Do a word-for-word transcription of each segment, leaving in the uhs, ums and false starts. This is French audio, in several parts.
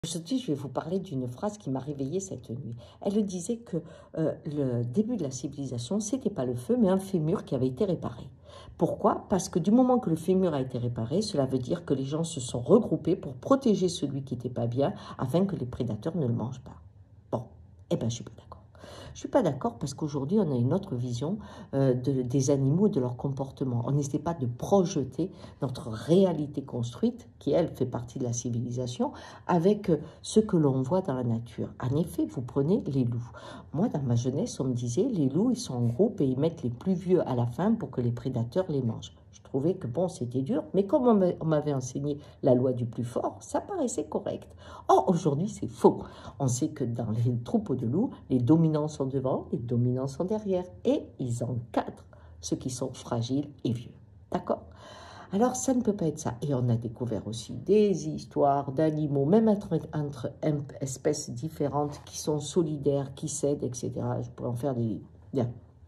Aujourd'hui, je vais vous parler d'une phrase qui m'a réveillée cette nuit. Elle disait que euh, le début de la civilisation, c'était pas le feu, mais un fémur qui avait été réparé. Pourquoi? Parce que du moment que le fémur a été réparé, cela veut dire que les gens se sont regroupés pour protéger celui qui n'était pas bien, afin que les prédateurs ne le mangent pas. Bon, eh bien, je suis pas d'accord. Je ne suis pas d'accord parce qu'aujourd'hui, on a une autre vision euh, de, des animaux et de leur comportement. On n'essaie pas de projeter notre réalité construite, qui, elle, fait partie de la civilisation, avec euh, ce que l'on voit dans la nature. En effet, vous prenez les loups. Moi, dans ma jeunesse, on me disait, les loups, ils sont en groupe et ils mettent les plus vieux à la fin pour que les prédateurs les mangent. Je trouvais que, bon, c'était dur, mais comme on m'avait enseigné la loi du plus fort, ça paraissait correct. Or, aujourd'hui, c'est faux. On sait que dans les troupeaux de loups, les dominants sont devant, les dominants sont derrière, et ils encadrent ceux qui sont fragiles et vieux. D'accord? Alors, ça ne peut pas être ça. Et on a découvert aussi des histoires d'animaux, même entre, entre espèces différentes, qui sont solidaires, qui s'aident, et cetera. Je pourrais en faire des... Bien.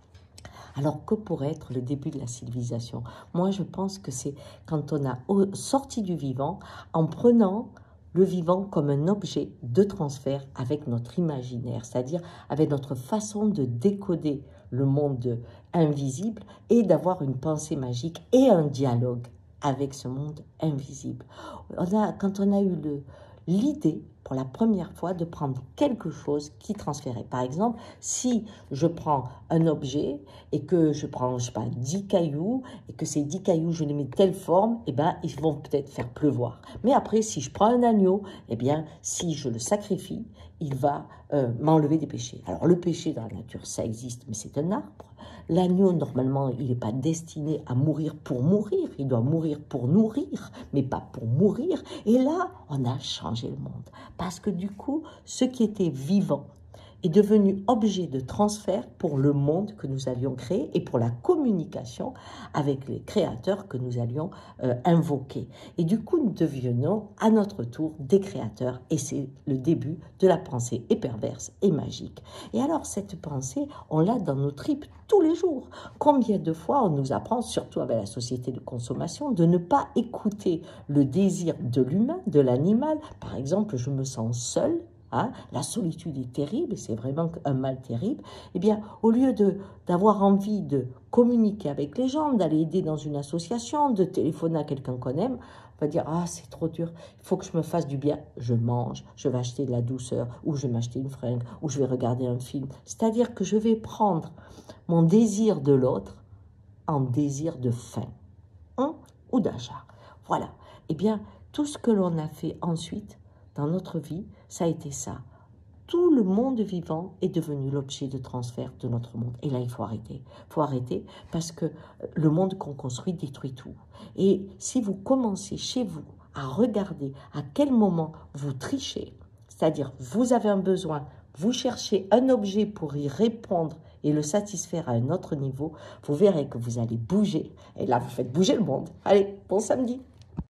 Alors, que pourrait être le début de la civilisation? Moi, je pense que c'est quand on a sorti du vivant, en prenant le vivant comme un objet de transfert avec notre imaginaire, c'est-à-dire avec notre façon de décoder le monde invisible et d'avoir une pensée magique et un dialogue avec ce monde invisible. On a, quand on a eu l'idée, pour la première fois, de prendre quelque chose qui transférait. Par exemple, si je prends un objet et que je prends, je sais pas, dix cailloux, et que ces dix cailloux, je les mets de telle forme, eh ben, ils vont peut-être faire pleuvoir. Mais après, si je prends un agneau, eh bien, si je le sacrifie, il va euh, m'enlever des péchés. Alors, le péché dans la nature, ça existe, mais c'est un arbre. L'agneau, normalement, il n'est pas destiné à mourir pour mourir. Il doit mourir pour nourrir, mais pas pour mourir. Et là, on a changé le monde. Parce que du coup, ce qui était vivant est devenu objet de transfert pour le monde que nous allions créer et pour la communication avec les créateurs que nous allions euh, invoquer. Et du coup, nous devenons à notre tour des créateurs et c'est le début de la pensée et perverse et magique. Et alors, cette pensée, on l'a dans nos tripes tous les jours. Combien de fois on nous apprend, surtout avec la société de consommation, de ne pas écouter le désir de l'humain, de l'animal. Par exemple, je me sens seule. Hein, la solitude est terrible, c'est vraiment un mal terrible. Eh bien, au lieu de d'avoir envie de communiquer avec les gens, d'aller aider dans une association, de téléphoner à quelqu'un qu'on aime, on va dire « Ah, c'est trop dur, il faut que je me fasse du bien. » Je mange, je vais acheter de la douceur, ou je vais m'acheter une fringue, ou je vais regarder un film. C'est-à-dire que je vais prendre mon désir de l'autre en désir de faim hein, ou d'achat. Voilà. Eh bien, tout ce que l'on a fait ensuite, dans notre vie, ça a été ça. Tout le monde vivant est devenu l'objet de transfert de notre monde. Et là, il faut arrêter. Il faut arrêter parce que le monde qu'on construit détruit tout. Et si vous commencez chez vous à regarder à quel moment vous trichez, c'est-à-dire vous avez un besoin, vous cherchez un objet pour y répondre et le satisfaire à un autre niveau, vous verrez que vous allez bouger. Et là, vous faites bouger le monde. Allez, bon samedi.